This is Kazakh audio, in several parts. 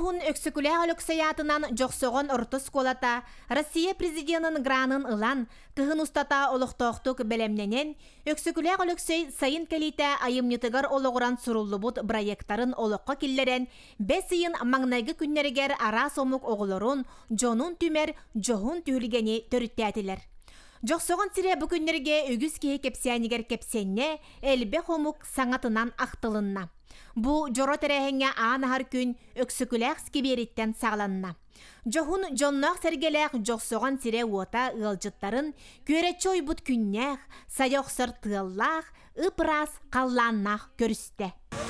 туһун өксүкүлэ олоксаятынан жоксогон ортос колата Россия президентын гранын ылан кыһын устата олохтоохтук белемненен өксүкүлэ олоксой сайын келите айымнытыгар ологуран суруллубут проекттарын олокко киллерен 5 ыйын маңнайгы күннеригер ара сомук оголорун жонун түмер жохун түйүлгени төрүттәтилер. Жоксогон сире бу күннерге үгүс кеhe кепсянигер кепсенне элбе хомук саңатынан актылынна. Бу жоро терехеңе аанахар күн өксүкүлээх скибериттен сагланна. Жохун жонноох сергелээх жоксогон сире уота ылжыттарын күөреччи ойбут күннээх сайохсор тыаллаах ыпырас каллааннаах көрүстэ.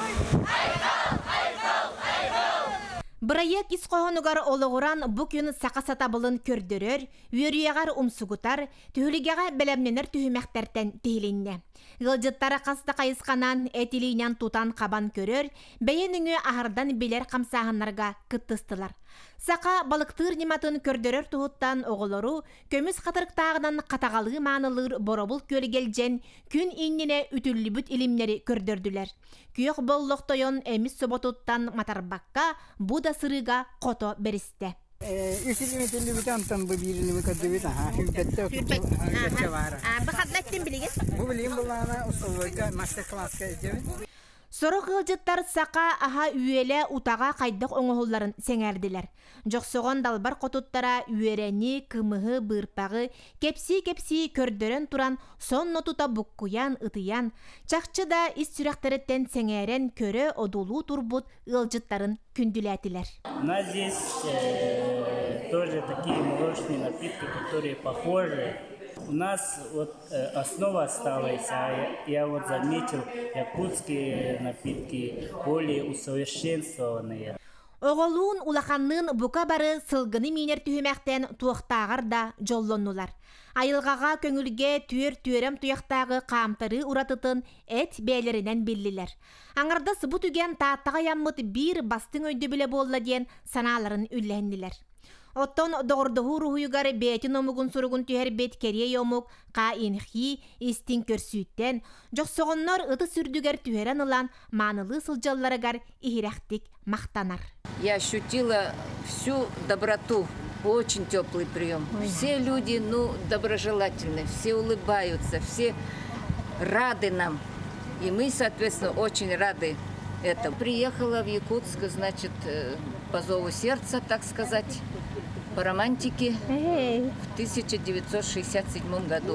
Бырайек исқоғынығар олығыран бұ күн сақасатабылын көрдірер, үйеріяғар умсугутар, түйілігеға бәлемненер түйімәқтәртен тейілінне. Ғылжыттары қасты қайысқанан әтілейнен тутан қабан көрер, бәйеніңі ағырдан белер қамсағынларға күттістылар. Сақа балықтыр нематын көрдірер тұғыттан оғылыру, көміз қатырықтағынан қатағалы маңылыр боробыл көлігелжен күн иннене үтілі бүт илимнері көрдірділер. Күйек боллықтойон әміз соботуттан матарбаққа бұда сырыға қото берісті. Үсіліметілі бүт антан бұл бірілі көдді бүт, хүрбетті var. Бұқатлаттен білеген? Бұл білген бұлағына ұсталыға мастер-классқа өтемін. Сорок ылжыттар сақа аха үйеле утаға қайдық оңығыларын сеңерділер. Жоқсоғын далбар қотуттара үйерені, кымығы, бұрпағы, кепси көрдірін туран сон нотута бұққуян, ытыян, чақчы да ис сүрәқтереттен сеңерен көрі одулу турбут ылжыттарын күнділәтілер. У нас здесь тоже такие молочные напитки, которые похожи. У нас вот основа осталась, а я вот заметил, якутские напитки более усовершенствованные. Оғолуын улаханнын бука бары сылгыны минер түйімәқтен туақтағыр да жоллоннулар. Айылғаға көңілге түйер-түйерем туяқтағы қамтары ұратытын әт бәлерінен беллилер. Аңырда сыбы түген тааттаға яммыт бір бастың өйді біле болла ден саналарын үлләнділер. Оттон доғырдығы рухуйығар бәтін омуғын сұруғын түйер бет кере йомук, қа инхи, истин көрсүйттен, жоқсоғыннар ыты сүрдігер түйерен ылан манылы сылжалларыгар ихирәқтік мақтанар. Я ощутила всю доброту, очень теплый прием. Все люди, доброжелательны, все улыбаются, все рады нам. И мы, соответственно, очень рады этому. Приехала в Якутск, значит, по зову сердца, так сказать, по романтике в 1967 году.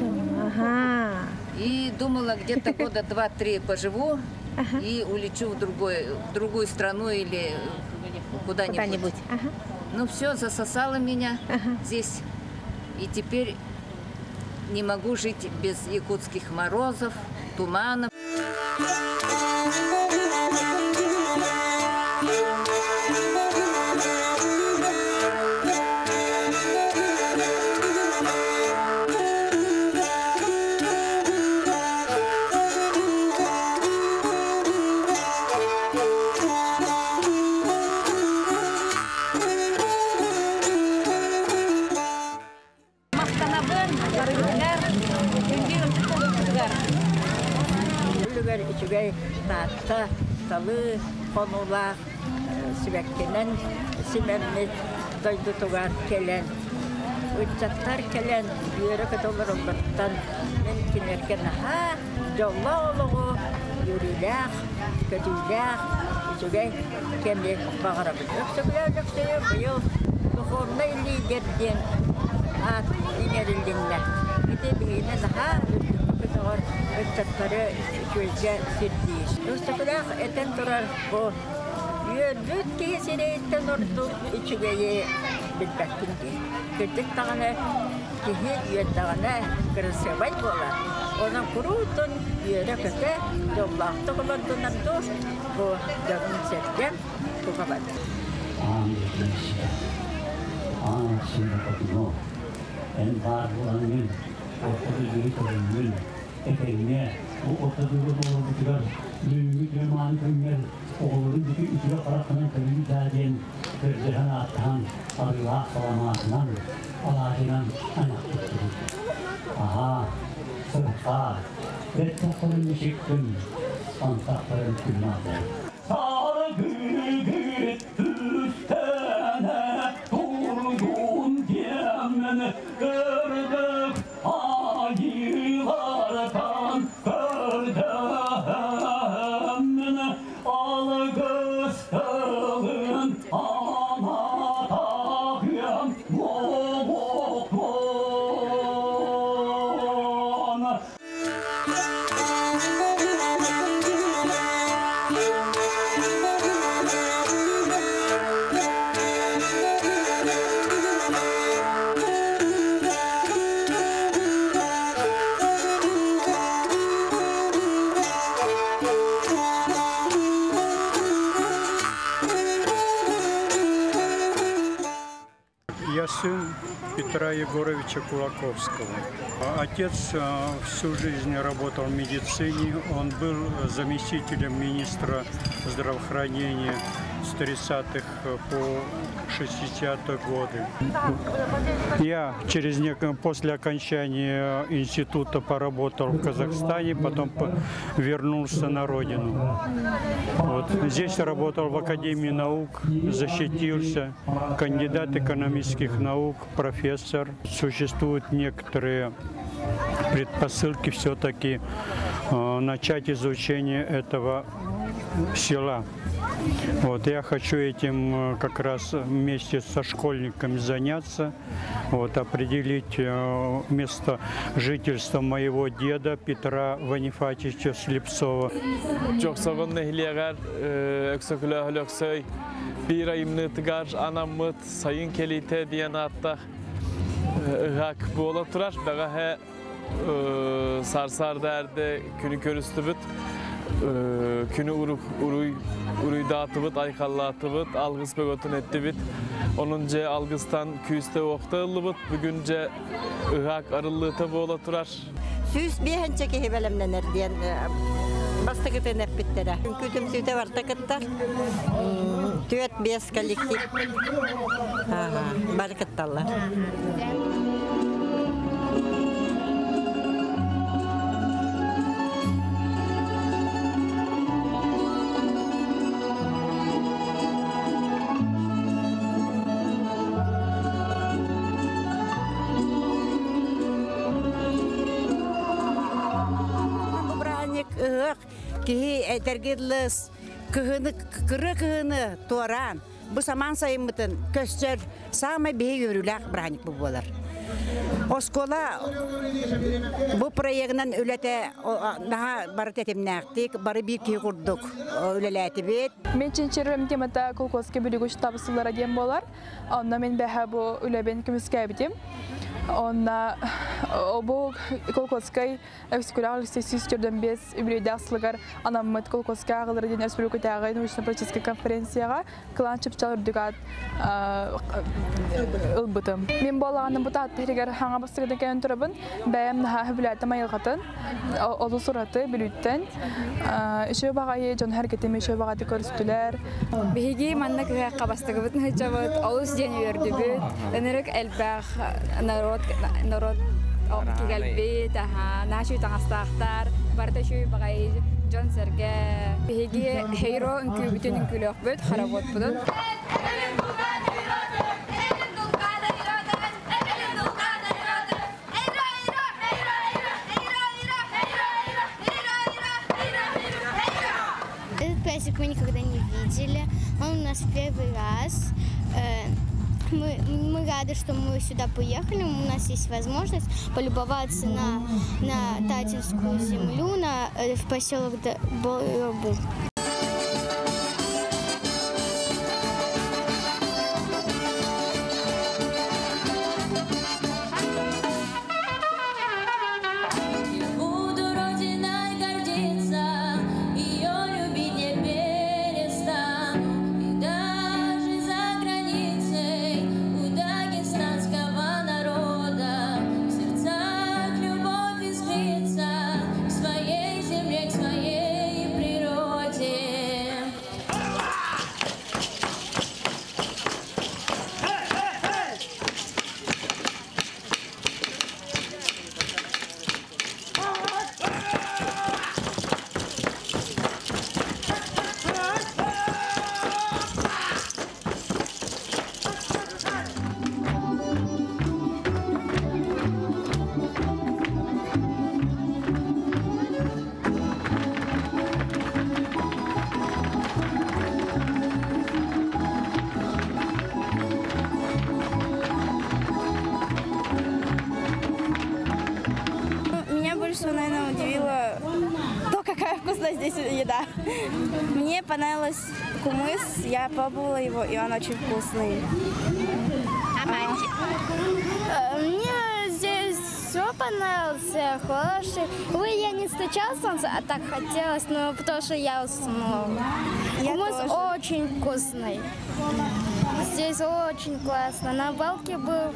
И думала, где-то года 2-3 поживу и улечу в другую страну или куда-нибудь. Ну все, засосало меня здесь. И теперь не могу жить без якутских морозов, туманов. Tahta, talı, konular, sübekkenen, simemmet, doydutugar kelen, uçaklar kelen, yürek dolar olurdan, mümkün erken yolla oluğu, yürüyler, kötüler, sübek, kendi bağırabilir. Yoksa bu yıl, bu formda liderden, at inerildiğinde, gidip daha uçakları köyce sirdiyiz. Dostaklar eten durar bu. Yürüt ki sinetten ordu içügeyi bilbekindi. Kürdük tağına kihi yöntağına kırısabay bolar. Ona kurutun yöre köte yollaqtı kullandınan dur. Bu canın serken bu kadar. En varlığının ortada yürütülümün efendim o ortada yürütülür. Mühim mantıklar oğlun bütün içine karakterin kırmızı derken gözlerini atan Allah salamatından Allah'ından anak tutturur. Aha, sırtlar, rettakların ışıktın, antakların külmazlar. Sağla gül gül, düz gördük ayılardan gördüm algıstığın anadağım boğukluğuna. Я сын Петра Егоровича Кулаковского. Отец всю жизнь работал в медицине. Он был заместителем министра здравоохранения с 30-х по 60-е годы. Я после окончания института поработал в Казахстане, потом вернулся на родину. Вот. Здесь работал в Академии наук, защитился, кандидат экономических наук, профессор. Существуют некоторые предпосылки все-таки начать изучение этого села. Вот, я хочу этим как раз вместе со школьниками заняться, вот, определить место жительства моего деда Петра Ванифатьевича Слепцова. Bir ayımını tıgar anamıt sayın kelite diyen hatta hak bu ola turar baga he sarsar derde günü körüstü büt günü uruy dağıtıbıt aykallatıbıt algıs begotun etti bit onunca algıstan küste oqtağıllı bit bugünce hak arıllığı bu ola turar. Süs bir hençeki hebelemlenir diyen bastıkıtı nepittere. Kütüm süte var takıttar. Tüet biyas kolektif. Barkıttallar. Ki etergidlis kırı toran bu zaman sayımıtın köster sama bir yürülük branik bu bolar. Oskola bu projenin ülete daha barı tetimnaktik, barı bir ki kurduk üleleti bit. Men çinçerim temata kolkoske bölügüç tabısılara diyen bolar. Onda men beha bu üleben kümüske bitim. Onda bu kolkoskay eksküler lisesistörden biz übrede aslıgar anammet kolkoska ağılır den Respublika'da naучно-практическая конференцияға kılan çıpçalır dügat ılbıtım. Men bolağının bu tahtiriger hana bastırıdan kayın turabın bəyəm naha hübülətim ayılğatın olu suratı bilütten işe bağayı can hareketimi işe bağayı körüstüler. Bihigi manna kıya bastırı bütün hıçabıt olus den yördübüt enerek elbağ narod ki galbi taha nashu tangastaktar barta şu bagay John Serge bihigi hero ünku bütün ünkuluk büt harabot budun. Этот праздник мы никогда не видели, он у нас первый раз. Мы рады, что мы сюда поехали, у нас есть возможность полюбоваться на Татинскую землю, в поселок Боробу. Своей земле, к своей природе. вкусно здесь еда. Мне понравилось кумыс, я пробовала его, и он очень вкусный. Мне здесь все понравилось, хороший. Ой, я не встречался, а так хотелось, но потому что я уснула. Кумыс очень вкусный. Здесь очень классно. На балке был.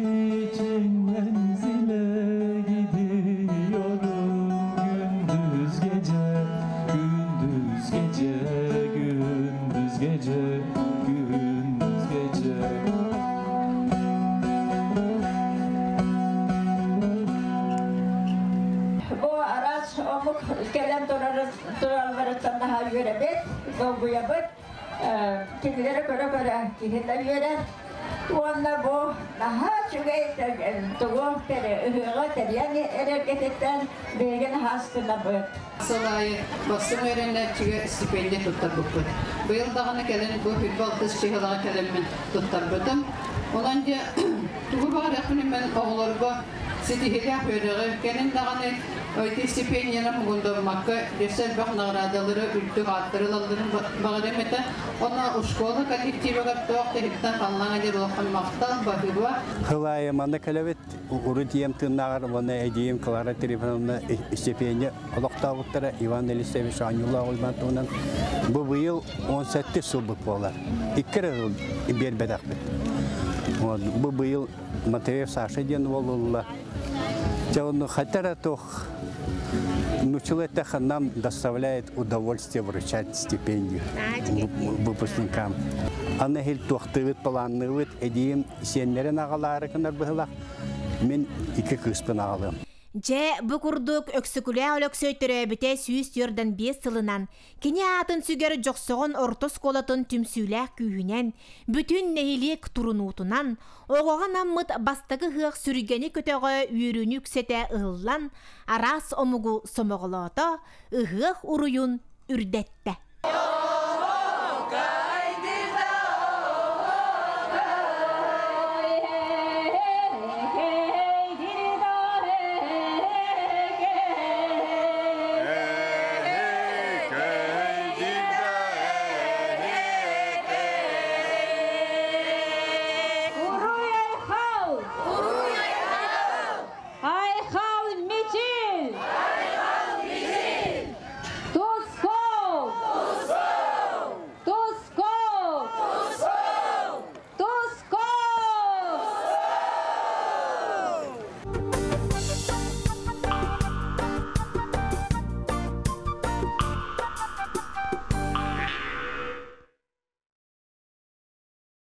Kelem turalvarıtan daha yörebet, bu yapıt, kimlere göre kihiller yörer. Onda bu daha çünkü doğum yani erkeğten bilgin haskına bu. Salayı basım öğrenler stipendiya tutar bu. Bu yıl daha gelen bu futbol kız şehirler kelemin tutar buldum. Onunca bu var yakın ben oğullarıma Сидихилях өрөөгө кенин даганы өйти стипендияны мугундурмакка десер бак наградалары үлтүк аттырылаларын багыремете она школа коллективага тоокта хиттан каллаңа деп окун мактал бахыба Хылая мана келебет урутием тыннагар вона эдием Клара Трифоновна стипендия олоктабыттара Иван Елисеевич Анюла Ольбантонан бу быйыл 17 суббык болар. 2 жыл бербедак бит. Вот бу быйыл Матвеев Саша ден болулла. Он хотя тох, но человек нам доставляет удовольствие вручать стипендию выпускникам. Она говорит, тохтывает, планывает, эдием сеннерен агалары кынар быхылах, мен 2 кыспын алым. Же букурдук өксүкүлэ олөксөйтөрөбүтэ сүүс йордан 5 сылынан кини атын сүгер жоксогон ортос колотун түмсүүлэх күүнен бүтүн нехилик турунуутунан огоган аммыт бастагы хыак сүргени көтөгө үйрүнүк сете ыллан арас омугу сомоголото ыхыах уруюн үрдетте.